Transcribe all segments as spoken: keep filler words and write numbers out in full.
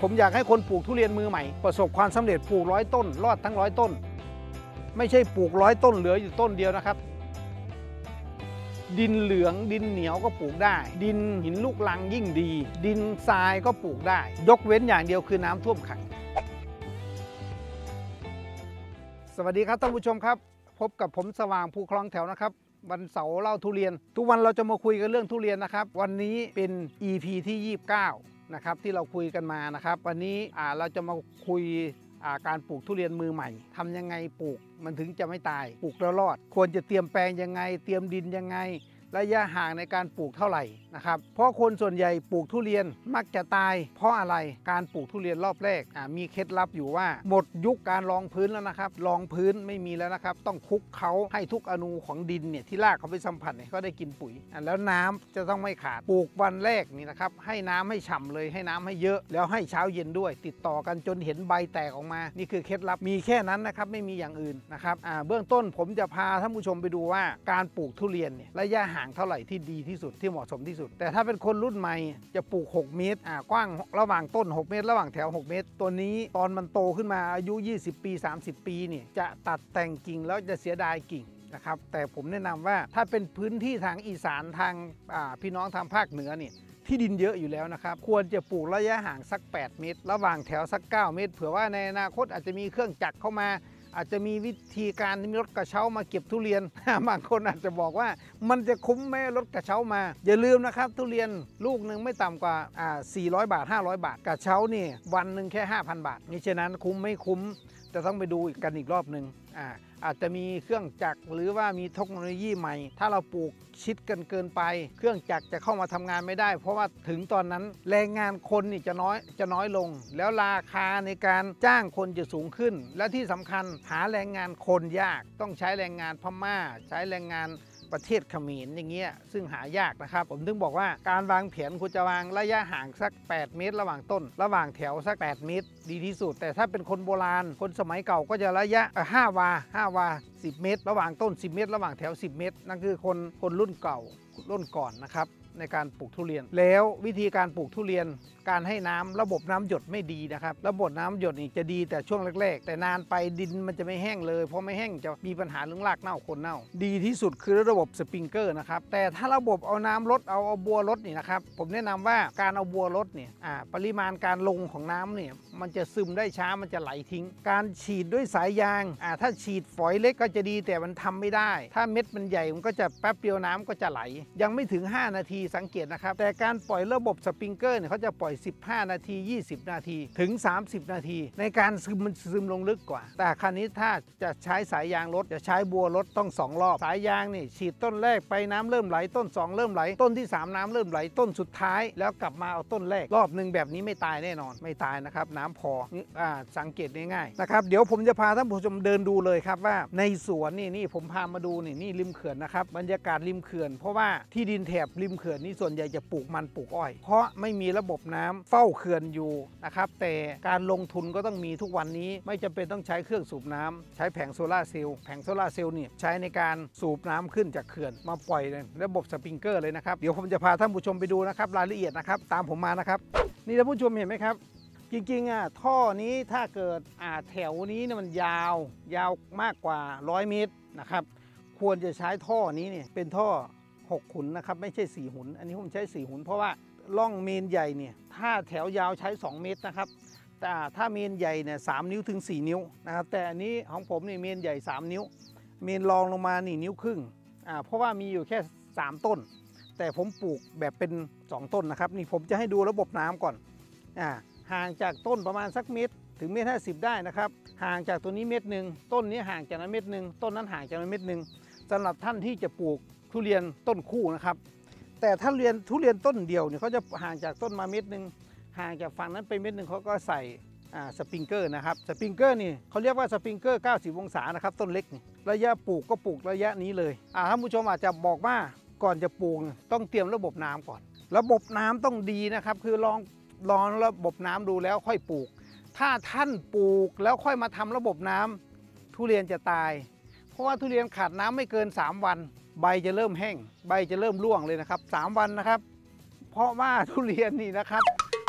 ผมอยากให้คนปลูกทุเรียนมือใหม่ประสบความสำเร็จปลูกร้อยต้นรอดทั้งร้อยต้นไม่ใช่ปลูกร้อยต้นเหลืออยู่ต้นเดียวนะครับดินเหลืองดินเหนียวก็ปลูกได้ดินหินลูกรังยิ่งดีดินทรายก็ปลูกได้ยกเว้นอย่างเดียวคือน้ำท่วมขังสวัสดีครับท่านผู้ชมครับพบกับผมสว่างภูคลองแถวนะครับวันเสาร์เล่าทุเรียนทุกวันเราจะมาคุยกันเรื่องทุเรียนนะครับวันนี้เป็น อี พี ที่ยี่สิบเก้านะครับที่เราคุยกันมานะครับวันนี้อ่าเราจะมาคุยการปลูกทุเรียนมือใหม่ทำยังไงปลูกมันถึงจะไม่ตายปลูกแล้วรอดควรจะเตรียมแปลงยังไงเตรียมดินยังไงระยะห่างในการปลูกเท่าไหร่นะครับเพราะคนส่วนใหญ่ปลูกทุเรียนมักจะตายเพราะอะไรการปลูกทุเรียนรอบแรกมีเคล็ดลับอยู่ว่าหมดยุคการรองพื้นแล้วนะครับรองพื้นไม่มีแล้วนะครับต้องคลุกเขาให้ทุกอนูของดินเนี่ยที่รากเขาไปสัมผัสเนี่ยก็ได้กินปุ๋ยแล้วน้ำจะต้องไม่ขาดปลูกวันแรกนี่นะครับให้น้ำให้ฉ่ำเลยให้น้ำให้เยอะแล้วให้เช้าเย็นด้วยติดต่อกันจนเห็นใบแตกออกมานี่คือเคล็ดลับมีแค่นั้นนะครับไม่มีอย่างอื่นนะครับเบื้องต้นผมจะพาท่านผู้ชมไปดูว่าการปลูกทุเรียนเนี่ยระยะห่างเท่าไหร่ที่ดีที่สุดที่เหมาะสมที่สุดแต่ถ้าเป็นคนรุ่นใหม่จะปลูกหกเมตรอ่ากว้างระหว่างต้นหกเมตรระหว่างแถวหกเมตรตัวนี้ตอนมันโตขึ้นมาอายุยี่สิบปีสามสิบปีนี่จะตัดแต่งกิ่งแล้วจะเสียดายกิ่งนะครับแต่ผมแนะนำว่าถ้าเป็นพื้นที่ทางอีสานทางพี่น้องทางภาคเหนือนี่ที่ดินเยอะอยู่แล้วนะครับควรจะปลูกระยะห่างสักแปดเมตรระหว่างแถวสักเก้าเมตรเผื่อว่าในอนาคตอาจจะมีเครื่องจักรเข้ามาอาจจะมีวิธีการที่มีรถกระเช้ามาเก็บทุเรียน บางคนอาจจะบอกว่ามันจะคุ้มไหมรถกระเช้ามาอย่าลืมนะครับทุเรียนลูกหนึ่งไม่ต่ำกว่าอ่าสี่ร้อยบาทห้าร้อยบาทกระเช้านี่วันหนึ่งแค่ ห้าพัน บาทนี่ฉะนั้นคุ้มไม่คุ้มจะต้องไปดูกันอีกรอบหนึ่งอ่าอาจจะมีเครื่องจักรหรือว่ามีเทคโนโลยีใหม่ถ้าเราปลูกชิดกันเกินไปเครื่องจักรจะเข้ามาทำงานไม่ได้เพราะว่าถึงตอนนั้นแรงงานคนนี่จะน้อยจะน้อยลงแล้วราคาในการจ้างคนจะสูงขึ้นและที่สำคัญหาแรงงานคนยากต้องใช้แรงงานพม่าใช้แรงงานประเทศเขมรอย่างเงี้ยซึ่งหายากนะครับผมถึงบอกว่าการวางแผนคุณจะวางระยะห่างสักแปดเมตรระหว่างต้นระหว่างแถวสักแปดเมตรดีที่สุดแต่ถ้าเป็นคนโบราณคนสมัยเก่าก็จะระยะห้าวาห้าวาสิบเมตรระหว่างต้นสิบเมตรระหว่างแถวสิบเมตรนั่นคือคนคนรุ่นเก่ารุ่นก่อนนะครับในการปลูกทุเรียนแล้ววิธีการปลูกทุเรียนการให้น้ำระบบน้ำหยดไม่ดีนะครับระบบน้ำหยดนี่จะดีแต่ช่วงแรกๆแต่นานไปดินมันจะไม่แห้งเลยเพราะไม่แห้งจะมีปัญหาเรื่องรากเน่าคนเน่าดีที่สุดคือระบบสปริงเกอร์นะครับแต่ถ้าระบบเอาน้ำลดเอาเอาบัวลดนี่นะครับผมแนะนำว่าการเอาบัวลดเนี่ยปริมาณการลงของน้ำเนี่ยมันจะซึมได้ช้ามันจะไหลทิ้งการฉีดด้วยสายยางถ้าฉีดฝอยเล็กก็จะดีแต่มันทำไม่ได้ถ้าเม็ดมันใหญ่มันก็จะแป๊บเดียวน้ำก็จะไหลยังไม่ถึงห้านาทีสังเกตนะครับแต่การปล่อยระบบสปริงเกอร์เนี่ยเขาจะปล่อยสิบห้านาทียี่สิบนาทีถึงสามสิบนาทีในการซึมมันซึมลงลึกกว่าแต่คราวนี้ถ้าจะใช้สายยางลดจะใช้บัวลดต้องสองรอบสายยางนี่ฉีดต้นแรกไปน้ำเริ่มไหลต้นสองเริ่มไหลต้นที่สามน้ำเริ่มไหลต้นสุดท้ายแล้วกลับมาเอาต้นแรกรอบหนึ่งแบบนี้ไม่ตายแน่นอนไม่ตายนะครับน้ำพออ่าสังเกตง่ายๆนะครับเดี๋ยวผมจะพาท่านผู้ชมเดินดูเลยครับว่าในสวนนี่นี่ผมพามาดูนี่นี่ริมเขื่อนนะครับบรรยากาศริมเขื่อนเพราะว่าที่ดินแถบริมเขื่อนนี่ส่วนใหญ่จะปลูกมันปลูกอ้อยเพราะไม่มีระบบน้ำเฝ้าเขื่อนอยู่นะครับแต่การลงทุนก็ต้องมีทุกวันนี้ไม่จำเป็นต้องใช้เครื่องสูบน้ำใช้แผงโซลาร์เซลล์แผงโซลาร์เซลล์นี่ใช้ในการสูบน้ำขึ้นจากเขื่อนมาปล่อยระบบสปริงเกอร์เลยนะครับเดี๋ยวผมจะพาท่านผู้ชมไปดูนะครับรายละเอียดนะครับตามผมมานะครับนี่ท่านผู้ชมเห็นไหมครับจริงๆอ่ะท่อนี้ถ้าเกิดอ่าแถวนี้เนี่ยมันยาวยาวมากกว่าร้อยเมตรนะครับควรจะใช้ท่อนี้เนี่ยเป็นท่อหกหุนนะครับไม่ใช่สี่หุนอันนี้ผมใช้สี่หุนเพราะว่าล่องเมนใหญ่เนี่ยถ้าแถวยาวใช้สองเมตรนะครับแต่ถ้าเมนใหญ่เนี่ยสามนิ้วถึงสี่นิ้วนะครับแต่อันนี้ของผมนี่เมนใหญ่สามนิ้วเมนรองลงมานี่นิ้วครึ่งอ่าเพราะว่ามีอยู่แค่สามต้นแต่ผมปลูกแบบเป็นสองต้นนะครับนี่ผมจะให้ดูระบบน้ำก่อนอ่าห่างจากต้นประมาณสักเมตรถึงเมตรห้าสิบได้นะครับห่างจากตัวนี้เมตรหนึ่งต้นนี้ห่างจากนั้นเมตรหนึ่งต้นนั้นห่างจากนั้นเมตรหนึ่งสำหรับท่านที่จะปลูกทุเรียนต้นคู่นะครับแต่ถ้าเรียนทุเรียนต้นเดียวเนี่ยเขาจะห่างจากต้นมาเม็ดหนึ่งห่างจากฝั่งนั้นไปเม็ดหนึ่งเขาก็ใส่สปริงเกอร์นะครับสปริงเกอร์นี่เขาเรียกว่าสปริงเกอร์เก้าสิบองศานะครับต้นเล็กนี่ระยะปลูกก็ปลูกระยะนี้เลยท่านผู้ชมอาจจะบอกว่าก่อนจะปลูกต้องเตรียมระบบน้ำก่อนระบบน้ำต้องดีนะครับคือลองลองระบบน้ำดูแล้วค่อยปลูกถ้าท่านปลูกแล้วค่อยมาทำระบบน้ำทุเรียนจะตายเพราะว่าทุเรียนขาดน้ำไม่เกินสามวันใบจะเริ่มแห้งใบจะเริ่มร่วงเลยนะครับสามวันนะครับเพราะว่าทุเรียนนี่นะครับ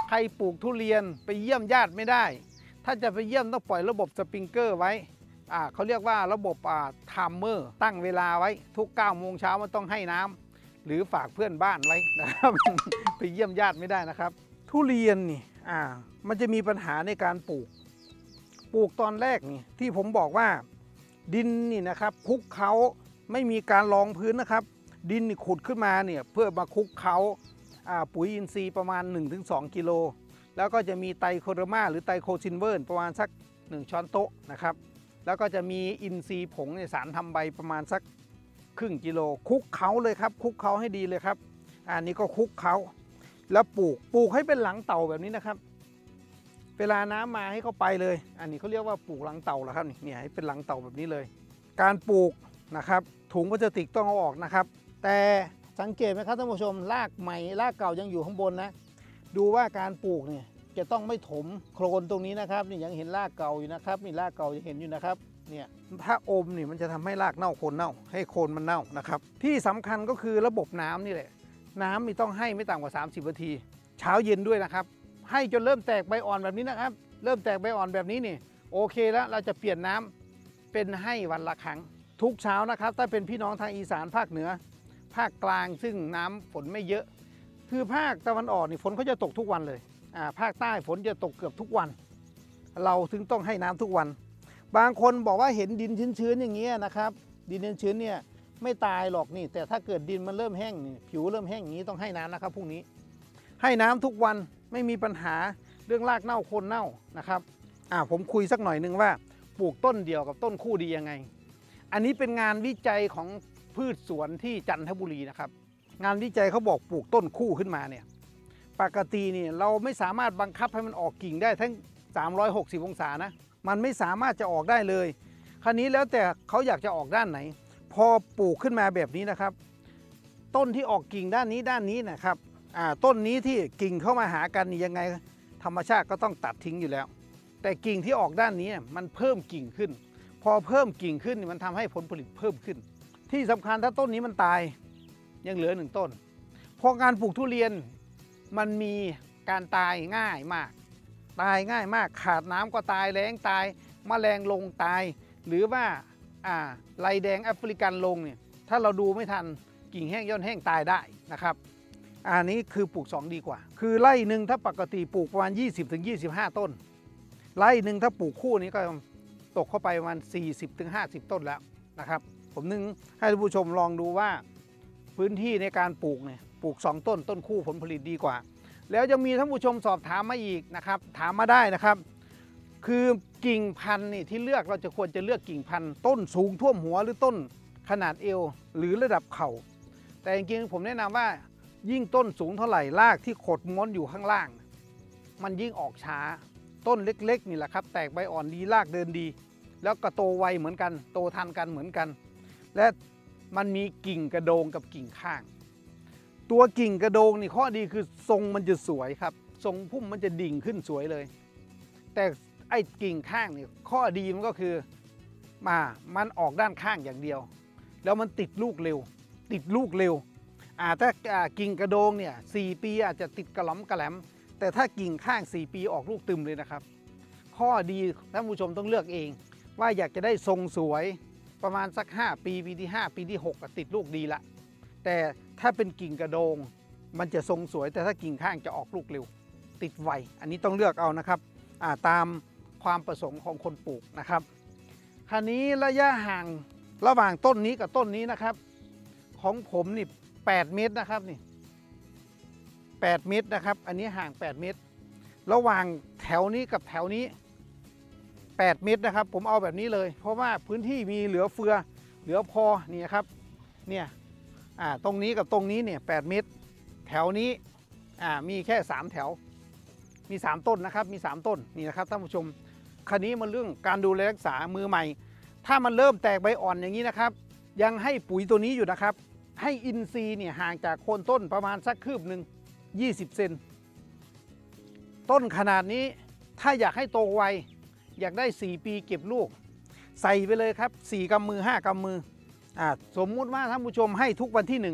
ใครปลูกทุเรียนไปเยี่ยมญาติไม่ได้ถ้าจะไปเยี่ยมต้องปล่อยระบบสปริงเกอร์ไว้อ่าเขาเรียกว่าระบบอ่าไทม์เมอร์ตั้งเวลาไว้ทุกเก้าโมงเช้ามันต้องให้น้ำหรือฝากเพื่อนบ้านไว้นะครับ ไปเยี่ยมญาติไม่ได้นะครับทุเรียนนี่อ่ามันจะมีปัญหาในการปลูกปลูกตอนแรกนี่ที่ผมบอกว่าดินนี่นะครับคลุกเขาไม่มีการรองพื้นนะครับดินนี่ขุดขึ้นมาเนี่ยเพื่อมาคลุกเขาปุ๋ยอินทรีย์ประมาณ หนึ่งถึงสอง กิโลแล้วก็จะมีไตรโคเดอร์มาหรือไตรโคซินเวอร์ประมาณสักหนึ่งช้อนโต๊ะนะครับแล้วก็จะมีอินทรีย์ผงในสารทำใบประมาณสักครึ่งกิโลคลุกเขาเลยครับคลุกเขาให้ดีเลยครับอันนี้ก็คลุกเขาแล้วปลูกปลูกให้เป็นหลังเต่าแบบนี้นะครับเวลาน้ำมาให้เขาไปเลยอันนี้เขาเรียกว่าปลูกหลังเต่าแล้วครับนี่ให้เป็นหลังเต่าแบบนี้เลยการปลูกนะครับถุงพลาสติกต้องเอาออกนะครับแต่สังเกตไหมครับท่านผู้ชมรากใหม่รากเก่ายังอยู่ข้างบนนะดูว่าการปลูกเนี่ยจะต้องไม่ถมโคลนตรงนี้นะครับนี่ยังเห็นรากเก่าอยู่นะครับนี่รากเก่ายังเห็นอยู่นะครับเนี่ยถ้าอมนี่มันจะทำให้รากเน่าโคนเน่าให้โคนมันเน่านะครับที่สำคัญก็คือระบบน้ำนี่แหละน้ำมีต้องให้ไม่ต่ำกว่าสามสิบนาทีเช้าเย็นด้วยนะครับให้จนเริ่มแตกใบอ่อนแบบนี้นะครับเริ่มแตกใบอ่อนแบบนี้นี่โอเคแล้วเราจะเปลี่ยนน้ำเป็นให้วันละครั้งทุกเช้านะครับถ้าเป็นพี่น้องทางอีสานภาคเหนือภาคกลางซึ่งน้ำฝนไม่เยอะคือภาคตะวันออกนี่ฝนเขาจะตกทุกวันเลยอ่าภาคใต้ฝนจะตกเกือบทุกวันเราถึงต้องให้น้ำทุกวันบางคนบอกว่าเห็นดินชื้นๆอย่างเงี้ยนะครับดินชื้นๆเนี่ยไม่ตายหรอกนี่แต่ถ้าเกิดดินมันเริ่มแห้งนี่ผิวเริ่มแห้งอย่างนี้ต้องให้น้ำนะครับพรุ่งนี้ให้น้ำทุกวันไม่มีปัญหาเรื่องรากเน่าโคนเน่านะครับอ่าผมคุยสักหน่อยนึงว่าปลูกต้นเดียวกับต้นคู่ดียังไงอันนี้เป็นงานวิจัยของพืชสวนที่จันทบุรีนะครับงานวิจัยเขาบอกปลูกต้นคู่ขึ้นมาเนี่ยปกตินี่เราไม่สามารถบังคับให้มันออกกิ่งได้ทั้งสามร้อยหกสิบองศานะมันไม่สามารถจะออกได้เลยคราวนี้แล้วแต่เขาอยากจะออกด้านไหนพอปลูกขึ้นมาแบบนี้นะครับต้นที่ออกกิ่งด้านนี้ด้านนี้นะครับอ่าต้นนี้ที่กิ่งเข้ามาหากันนี่ยังไงธรรมชาติก็ต้องตัดทิ้งอยู่แล้วแต่กิ่งที่ออกด้านนี้มันเพิ่มกิ่งขึ้นพอเพิ่มกิ่งขึ้นมันทำให้ผลผลิตเพิ่มขึ้นที่สำคัญถ้าต้นนี้มันตายยังเหลือหนึ่งต้นพอการปลูกทุเรียนมันมีการตายง่ายมากตายง่ายมากขาดน้ำก็ตายแล้งตายแมลงลงตายหรือว่าอ่าลายแดงแอฟริกันลงเนี่ยถ้าเราดูไม่ทันกิ่งแห้งย่อนแห้งตายได้นะครับอันนี้คือปลูกสองดีกว่าคือไร่หนึ่งถ้าปกติปลูกประมาณ ยี่สิบถึงยี่สิบห้า ต้นไร่หนึ่งถ้าปลูกคู่นี้ก็ตกเข้าไปประมาณ สี่สิบถึงห้าสิบ ต้นแล้วนะครับผมนึงให้ท่านผู้ชมลองดูว่าพื้นที่ในการปลูกเนี่ยปลูกสองต้นต้นคู่ผลผลิตดีกว่าแล้วยังมีท่านผู้ชมสอบถามมาอีกนะครับถามมาได้นะครับคือกิ่งพันธุ์นี่ที่เลือกเราจะควรจะเลือกกิ่งพันธุ์ต้นสูงท่วมหัวหรือต้นขนาดเอวหรือระดับเข่าแต่จริงๆผมแนะนำว่ายิ่งต้นสูงเท่าไหร่รากที่ขดม้วนอยู่ข้างล่างมันยิ่งออกช้าต้นเล็กๆนี่แหละครับแตกใบอ่อนดีรากเดินดีแล้วก็โตไวเหมือนกันโตทันกันเหมือนกันและมันมีกิ่งกระโดงกับกิ่งข้างตัวกิ่งกระโดงนี่ข้อดีคือทรงมันจะสวยครับทรงพุ่มมันจะดิ่งขึ้นสวยเลยแต่ไอ้กิ่งข้างนี่ข้อดีมันก็คือมามันออกด้านข้างอย่างเดียวแล้วมันติดลูกเร็วติดลูกเร็วอ่าถ้ากิ่งกระโดงเนี่ยสี่ปีอาจจะติดกระหล่ำกระแหลมแต่ถ้ากิ่งข้างสี่ปีออกลูกตึมเลยนะครับข้อดีท่านผู้ชมต้องเลือกเองว่าอยากจะได้ทรงสวยประมาณสักห้าปีปีที่ห้าปีที่หกติดลูกดีละแต่ถ้าเป็นกิ่งกระโดงมันจะทรงสวยแต่ถ้ากิ่งข้างจะออกลูกเร็วติดไวอันนี้ต้องเลือกเอานะครับตามความประสงค์ของคนปลูกนะครับคราวนี้ระยะห่างระหว่างต้นนี้กับต้นนี้นะครับของผมนี่แปดเมตรนะครับนี่แปดเมตรนะครับอันนี้ห่างแปดเมตรระหว่างแถวนี้กับแถวนี้แปดเมตรนะครับผมเอาแบบนี้เลยเพราะว่าพื้นที่มีเหลือเฟือเหลือพอนี่ครับเนี่ยอ่าตรงนี้กับตรงนี้เนี่ยแปดเมตรแถวนี้อ่ามีแค่สามแถวมีสามต้นนะครับมีสามต้นนี่นะครับท่านผู้ชมคราวนี้มันเรื่องการดูแลรักษามือใหม่ถ้ามันเริ่มแตกใบอ่อนอย่างนี้นะครับยังให้ปุ๋ยตัวนี้อยู่นะครับให้อินทรีย์เนี่ยห่างจากโคนต้นประมาณสักคืบหนึ่งยี่สิบเซนต้นขนาดนี้ถ้าอยากให้โตไวอยากได้สี่ปีเก็บลูกใส่ไปเลยครับสี่กำมือห้ากำมืออ่าสมมุติว่าท่านผู้ชมให้ทุกวันที่หนึ่ง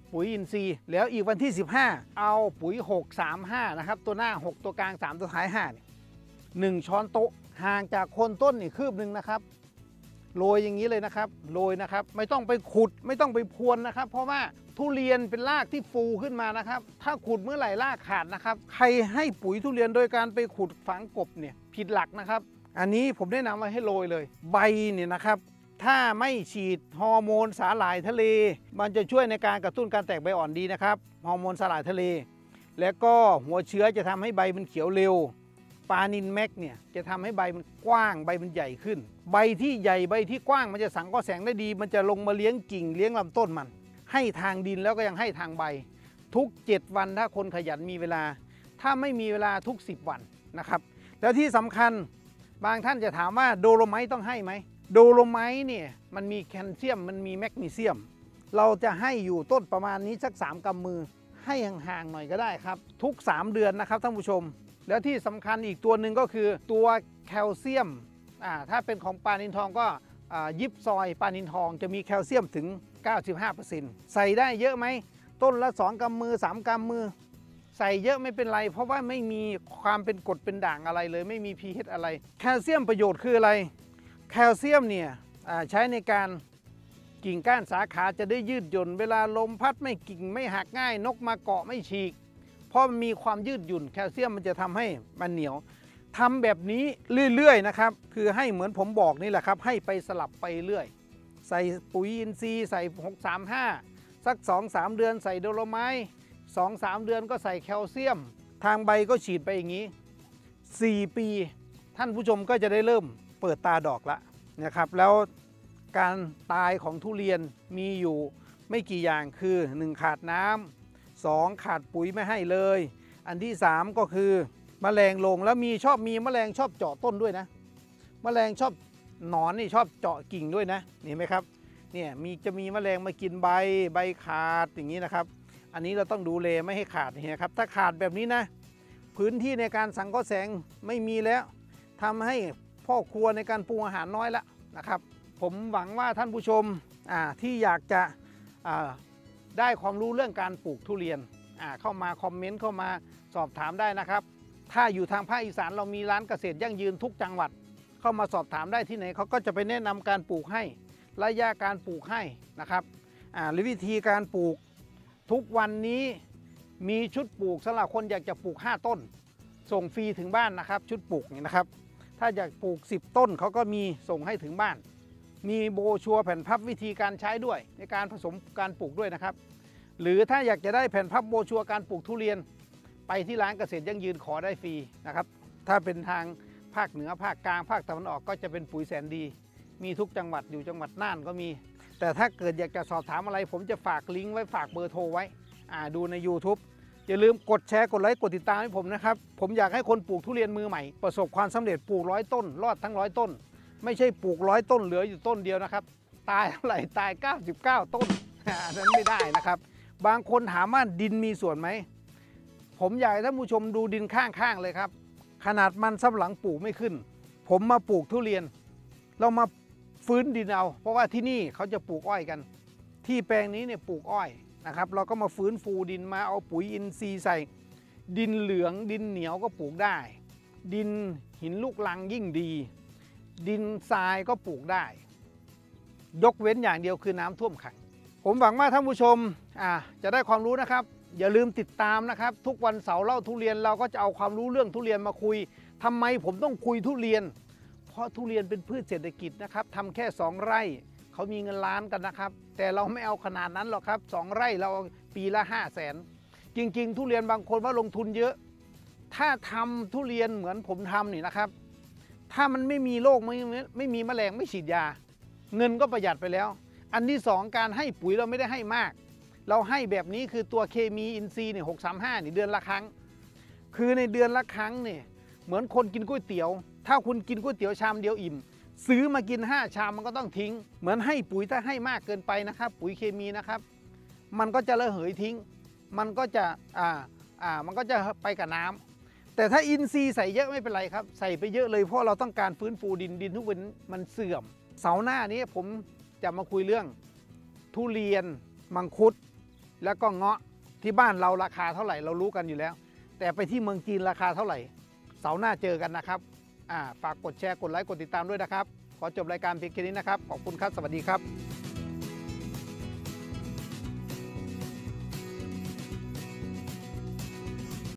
ปุ๋ยอินทรีย์แล้วอีกวันที่สิบห้าเอาปุ๋ยหกสามห้านะครับตัวหน้าหกตัวกลางสามตัวท้ายห้าเนี่ยหนึ่งช้อนโต๊ะห่างจากโคนต้นนี่คืบหนึ่งนะครับโรยอย่างนี้เลยนะครับโรยนะครับไม่ต้องไปขุดไม่ต้องไปพรวนนะครับเพราะว่าทุเรียนเป็นรากที่ฟูขึ้นมานะครับถ้าขุดเมื่อไหร่รากขาดนะครับใครให้ปุ๋ยทุเรียนโดยการไปขุดฝังกบเนี่ยผิดหลักนะครับอันนี้ผมแนะนำว่าให้โรยเลยใบเนี่ยนะครับถ้าไม่ฉีดฮอร์โมนสาหร่ายทะเลมันจะช่วยในการกระตุ้นการแตกใบอ่อนดีนะครับฮอร์โมนสาหร่ายทะเลแล้วก็หัวเชื้อจะทำให้ใบมันเขียวเร็วปานินแม็กเนี่ยจะทำให้ใบมันกว้างใบมันใหญ่ขึ้นใบที่ใหญ่ใบที่กว้างมันจะสังเคราะห์แสงได้ดีมันจะลงมาเลี้ยงกิ่งเลี้ยงลำต้นมันให้ทางดินแล้วก็ยังให้ทางใบทุกเจ็ดวันถ้าคนขยันมีเวลาถ้าไม่มีเวลาทุกสิบวันนะครับแล้วที่สำคัญบางท่านจะถามว่าโดโลไมต์ต้องให้ไหมโดโลไมต์เนี่ยมันมีแคลเซียมมันมีแมกนีเซียมเราจะให้อยู่ต้นประมาณนี้สักสามกำมือให้ห่างๆหน่อยก็ได้ครับทุกสามเดือนนะครับท่านผู้ชมแล้วที่สำคัญอีกตัวหนึ่งก็คือตัวแคลเซียมอ่าถ้าเป็นของปลานินทองก็ยิบซอยปลานินทองจะมีแคลเซียมถึง เก้าสิบห้าเปอร์เซ็นต์ ใส่ได้เยอะไหมต้นละสองกำมือสามกำมือใส่เยอะไม่เป็นไรเพราะว่าไม่มีความเป็นกรดเป็นด่างอะไรเลยไม่มี pH อะไรแคลเซียมประโยชน์คืออะไรแคลเซียมเนี่ยใช้ในการกิ่งก้านสาขาจะได้ยืดหยุ่นเวลาลมพัดไม่กิ่งไม่หักง่ายนกมาเกาะไม่ฉีกเพราะมันมีความยืดหยุ่นแคลเซียมมันจะทำให้มันเหนียวทำแบบนี้เรื่อยๆนะครับคือให้เหมือนผมบอกนี่แหละครับให้ไปสลับไปเรื่อยใส่ปุ๋ยอินทรีย์ใส่หกสามห้าสัก สองสาม เดือนใส่โดโลไมต์ สองสาม เดือนก็ใส่แคลเซียมทางใบก็ฉีดไปอย่างนี้สี่ปีท่านผู้ชมก็จะได้เริ่มเปิดตาดอกละนะครับแล้วการตายของทุเรียนมีอยู่ไม่กี่อย่างคือหนึ่งขาดน้ำสองขาดปุ๋ยไม่ให้เลยอันที่สามก็คือแมลงลงแล้วมีชอบมีแมลงชอบเจาะต้นด้วยนะแมลงชอบหนอนนี่ชอบเจาะกิ่งด้วยนะเห็นไหมครับเนี่ยมีจะมีแมลงมากินใบใบขาดอย่างนี้นะครับอันนี้เราต้องดูแลไม่ให้ขาดนี่ครับถ้าขาดแบบนี้นะพื้นที่ในการสังเคราะห์แสงไม่มีแล้วทำให้พ่อครัวในการปรุงอาหารน้อยละนะครับผมหวังว่าท่านผู้ชมที่อยากจะได้ความรู้เรื่องการปลูกทุเรียนเข้ามาคอมเมนต์เข้ามาสอบถามได้นะครับถ้าอยู่ทางภาคอีสานเรามีร้านเกษตรยั่งยืนทุกจังหวัดเข้ามาสอบถามได้ที่ไหนเขาก็จะไปแนะนำการปลูกให้ระยะการปลูกให้นะครับหรือวิธีการปลูกทุกวันนี้มีชุดปลูกสำหรับคนอยากจะปลูกห้าต้นส่งฟรีถึงบ้านนะครับชุดปลูกนี่นะครับถ้าอยากปลูกสิบต้นเขาก็มีส่งให้ถึงบ้านมีโบชัวร์แผ่นพับวิธีการใช้ด้วยในการผสมการปลูกด้วยนะครับหรือถ้าอยากจะได้แผ่นพับโบชัวร์การปลูกทุเรียนไปที่ร้านเกษตรยั่งยืนขอได้ฟรีนะครับถ้าเป็นทางภาคเหนือภาคกลางภาคตะวันออกก็จะเป็นปุ๋ยแสนดีมีทุกจังหวัดอยู่จังหวัดน่านก็มีแต่ถ้าเกิดอยากจะสอบถามอะไรผมจะฝากลิงก์ไว้ฝากเบอร์โทรไว้ดูใน ยูทูบ อย่าลืมกดแชร์กดไลค์กดติดตามให้ผมนะครับผมอยากให้คนปลูกทุเรียนมือใหม่ประสบความสำเร็จปลูกร้อยต้นรอดทั้งร้อยต้นไม่ใช่ปลูกร้อยต้นเหลืออยู่ต้นเดียวนะครับตายเท่าไหร่ตายเก้าสิบเก้าต้นนั้นไม่ได้นะครับบางคนถามว่าดินมีส่วนไหมผมอยากให้ท่านผู้ชมดูดินข้างๆเลยครับขนาดมันสำปะหลังปลูกไม่ขึ้นผมมาปลูกทุเรียนเรามาฟื้นดินเอาเพราะว่าที่นี่เขาจะปลูกอ้อยกันที่แปลงนี้เนี่ยปลูกอ้อยนะครับเราก็มาฟื้นฟูดินมาเอาปุ๋ยอินทรีย์ใส่ดินเหลืองดินเหนียวก็ปลูกได้ดินหินลูกรังยิ่งดีดินทรายก็ปลูกได้ยกเว้นอย่างเดียวคือน้ำท่วมขังผมหวังว่าท่านผู้ชมอ่าจะได้ความรู้นะครับอย่าลืมติดตามนะครับทุกวันเสาร์เล่าทุเรียนเราก็จะเอาความรู้เรื่องทุเรียนมาคุยทำไมผมต้องคุยทุเรียนเพราะทุเรียนเป็นพืชเศรษฐกิจนะครับทำแค่สองไร่เขามีเงินล้านกันนะครับแต่เราไม่เอาขนาดนั้นหรอกครับสองไร่เราปีละห้าแสนจริงๆทุเรียนบางคนว่าลงทุนเยอะถ้าทำทุเรียนเหมือนผมทำนี่นะครับถ้ามันไม่มีโรคไม่ไม่มีแมลงไม่ฉีดยาเงินก็ประหยัดไปแล้วอันที่สองการให้ปุ๋ยเราไม่ได้ให้มากเราให้แบบนี้คือตัวเคมีอินทรีย์เนี่ยหกสามห้านี่เดือนละครั้งคือในเดือนละครั้งเนี่ยเหมือนคนกินก๋วยเตี๋ยวถ้าคุณกินก๋วยเตี๋ยวชามเดียวอิ่มซื้อมากินห้าชามมันก็ต้องทิ้งเหมือนให้ปุ๋ยถ้าให้มากเกินไปนะครับปุ๋ยเคมีนะครับมันก็จะระเหยทิ้งมันก็จะอ่าอ่ามันก็จะไปกับน้ำแต่ถ้าอินทรีย์ใส่เยอะไม่เป็นไรครับใส่ไปเยอะเลยเพราะเราต้องการฟื้นฟูดินดินทุกวันมันเสื่อมเสาร์หน้านี้ผมจะมาคุยเรื่องทุเรียนมังคุดแล้วก็เงาะที่บ้านเราราคาเท่าไหร่เรารู้กันอยู่แล้วแต่ไปที่เมืองจีนราคาเท่าไหร่เสาร์หน้าเจอกันนะครับอ่าฝากกดแชร์กดไลค์กดติดตามด้วยนะครับขอจบรายการเพียงแค่นี้นะครับขอบคุณครับสวัสดีครับ